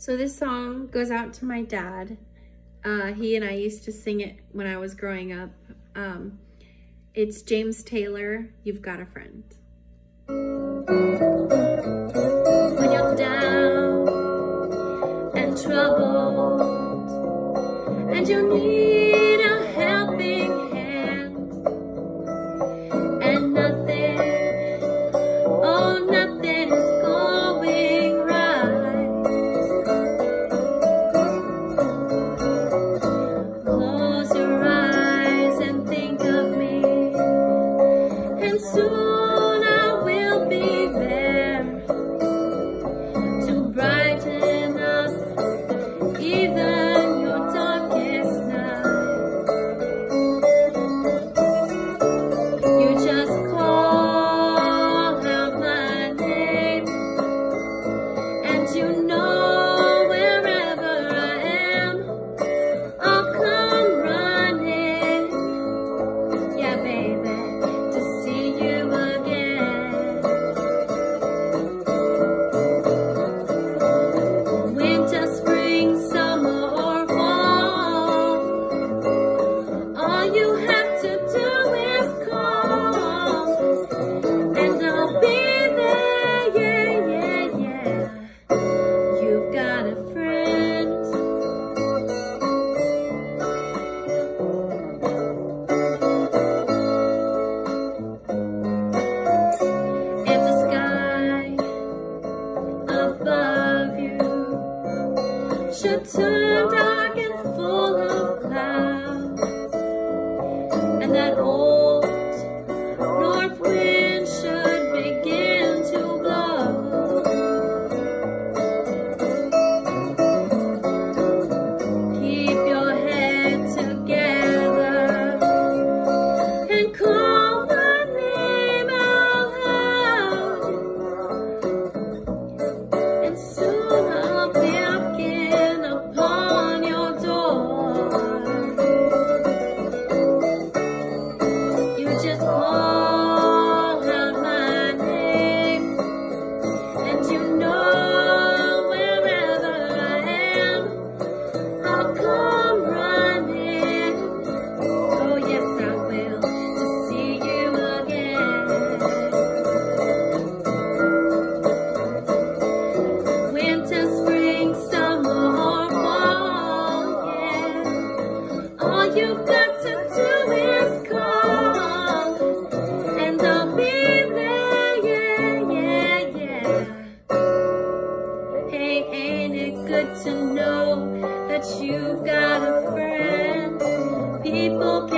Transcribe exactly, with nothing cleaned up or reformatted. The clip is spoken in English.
So this song goes out to my dad. Uh, he and I used to sing it when I was growing up. Um, it's James Taylor, You've Got a Friend. When you're down and troubled and you need a helping hand and nothing, oh nothing is going right, close your eyes and think of me, and soon I will be there to brighten up even your darkest night. You just call out my name, and you know wherever I am, I'll come running, yeah baby, to see you again. Winter, spring, summer, or fall, all you have to do is call, and I'll be there, yeah, yeah, yeah. You've got a friend. If the sky above you should turn dark and full of clouds, and that old north wind should begin to blow, keep your head together and call my name out loud, and soon I'll be knocking upon your door. You just call out my name, and you know wherever I am, I'll come running. Oh yes, I will, to see you again. Winter, spring, summer, or fall, yeah. All you've got to do is call, and I'll be there, yeah, yeah, yeah. Hey, ain't it good to know that you've got a friend? People